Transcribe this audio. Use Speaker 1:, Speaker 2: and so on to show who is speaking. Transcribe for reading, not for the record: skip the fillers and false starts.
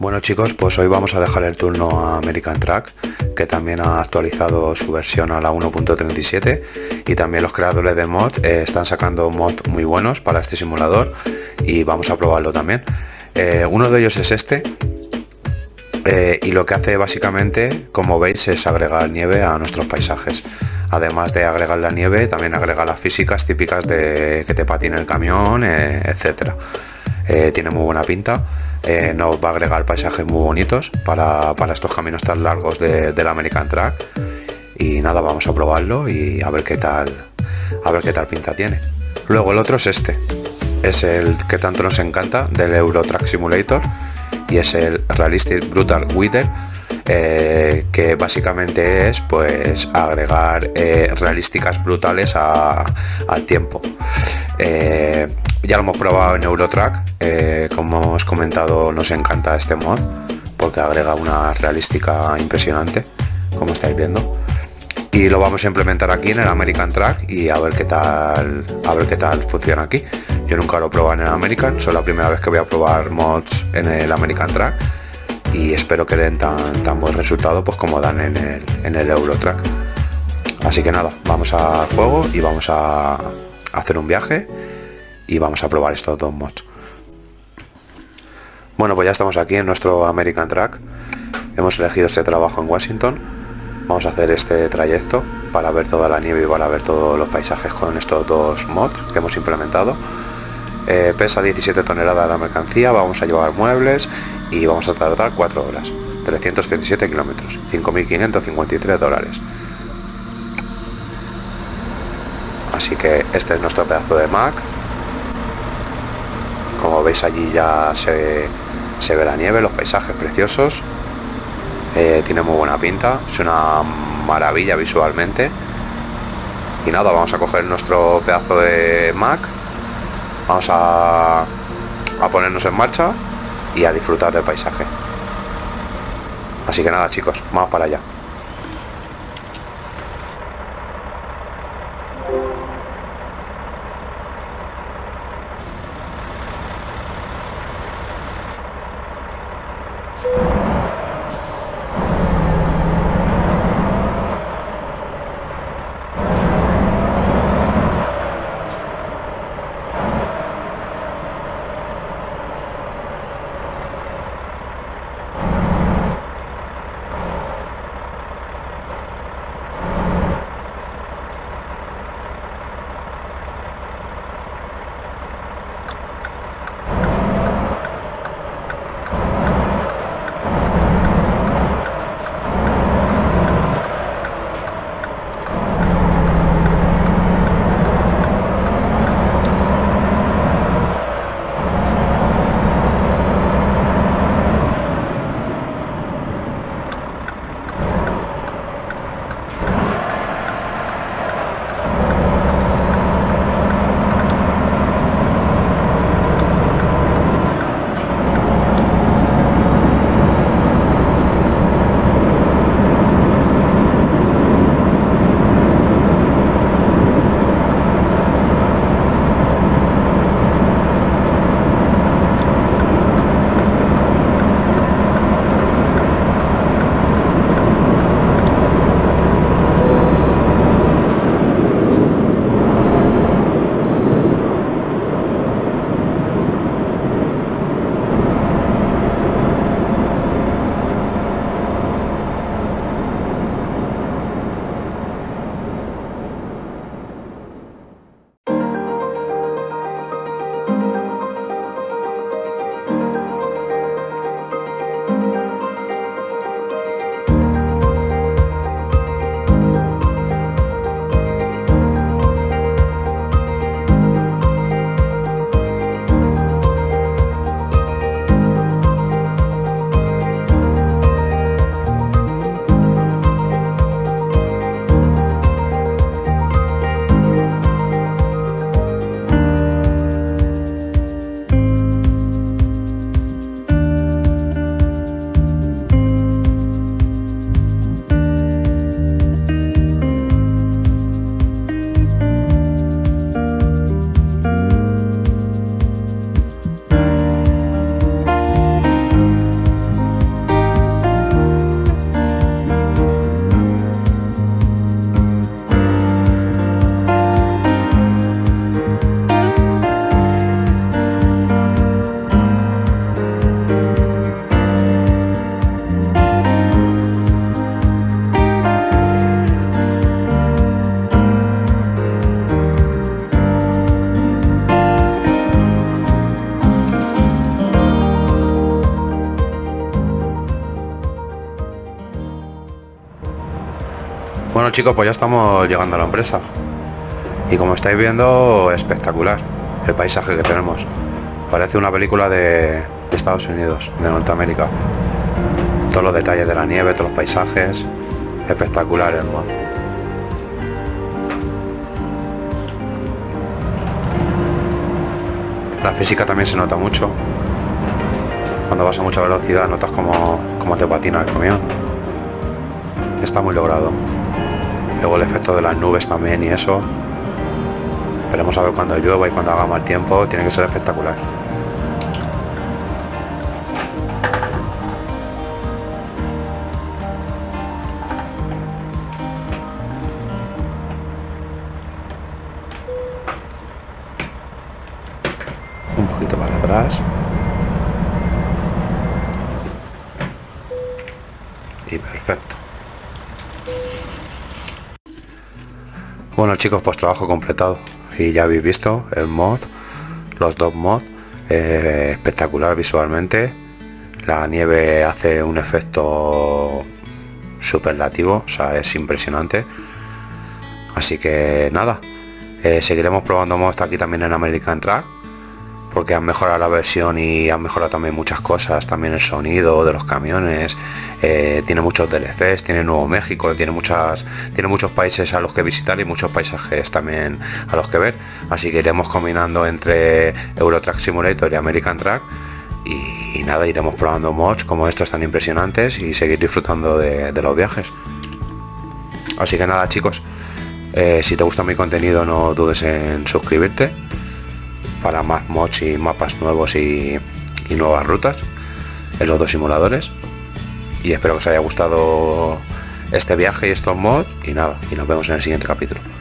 Speaker 1: Bueno chicos, pues hoy vamos a dejar el turno a American Truck, que también ha actualizado su versión a la 1.37 y también los creadores de mod están sacando mods muy buenos para este simulador y vamos a probarlo también. Uno de ellos es este y lo que hace básicamente, como veis, es agregar nieve a nuestros paisajes. Además de agregar la nieve, también agrega las físicas típicas de que te patine el camión, etcétera. Tiene muy buena pinta. Nos va a agregar paisajes muy bonitos para estos caminos tan largos del American Truck. Y nada, vamos a probarlo y a ver qué tal pinta tiene. Luego el otro es este, es el que tanto nos encanta del Euro Truck Simulator, y es el Realistic Brutal Weather, que básicamente es pues agregar realísticas brutales al tiempo. Ya lo hemos probado en Eurotruck, como os he comentado, nos encanta este mod porque agrega una realística impresionante, como estáis viendo, y lo vamos a implementar aquí en el American Truck y a ver qué tal funciona aquí. Yo nunca lo he probado en el American, es la primera vez que voy a probar mods en el American Truck y espero que den tan buen resultado pues como dan en el Eurotruck. Así que nada, vamos al juego y vamos a hacer un viaje y vamos a probar estos dos mods. Bueno, pues ya estamos aquí en nuestro American Truck. Hemos elegido este trabajo en Washington. Vamos a hacer este trayecto para ver toda la nieve y para ver todos los paisajes con estos dos mods que hemos implementado. Pesa 17 toneladas la mercancía, vamos a llevar muebles y vamos a tardar 4 horas, 337 kilómetros, 5.553 dólares. Así que este es nuestro pedazo de Mac. Como veis, allí ya se ve la nieve, los paisajes preciosos. Tiene muy buena pinta, es una maravilla visualmente. Y nada, vamos a coger nuestro pedazo de Mac, vamos a ponernos en marcha y a disfrutar del paisaje. Así que nada chicos, vamos para allá. chicos, pues ya estamos llegando a la empresa. Y como estáis viendo, espectacular el paisaje que tenemos. Parece una película de Estados Unidos, de Norteamérica. Todos los detalles de la nieve, todos los paisajes. Espectacular el mod. La física también se nota mucho. Cuando vas a mucha velocidad notas como te patina el camión. Está muy logrado. Luego el efecto de las nubes también y eso. Esperemos a ver cuando llueva y cuando haga mal tiempo. Tiene que ser espectacular. Un poquito para atrás. Y perfecto. Bueno chicos, pues trabajo completado. Y ya habéis visto el mod, los dos mods, espectacular visualmente. La nieve hace un efecto superlativo, o sea, es impresionante. Así que nada, seguiremos probando mods aquí también en American Truck, porque han mejorado la versión y han mejorado también muchas cosas, también el sonido de los camiones. Tiene muchos DLCs, tiene Nuevo México, tiene muchos países a los que visitar y muchos paisajes también a los que ver, así que iremos combinando entre Euro Truck Simulator y American Truck y nada, iremos probando mods como estos tan impresionantes y seguir disfrutando de los viajes. Así que nada chicos, si te gusta mi contenido no dudes en suscribirte para más mods y mapas nuevos y nuevas rutas en los dos simuladores. Y espero que os haya gustado este viaje y estos mods. Y nada, y nos vemos en el siguiente capítulo.